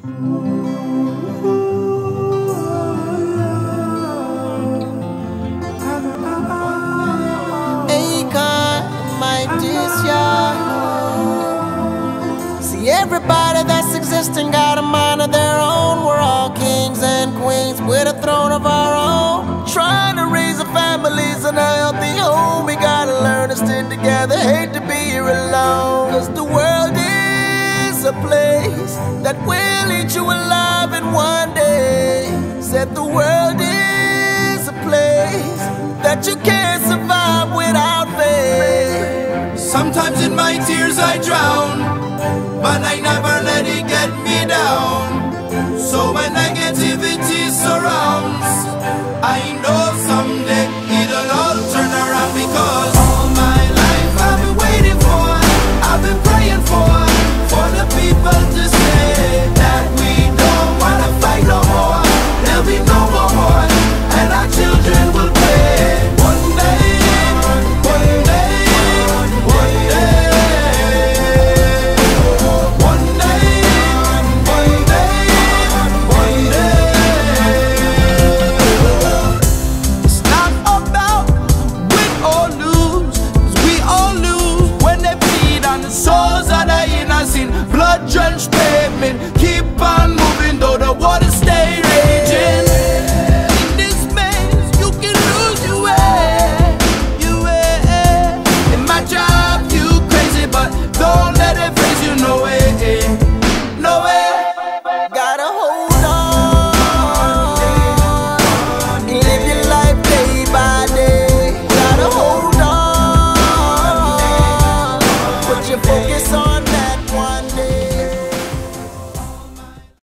See, everybody that's existing got a mind of their own. We're all kings and queens with a throne of our own, trying to raise our families in a healthy home. We gotta learn to stick together, hate to be here alone. Cause the world is a place that will eat you alive in one day. Said the world is a place that you can't survive without faith. Sometimes in my tears I drown, but I never let it get me down.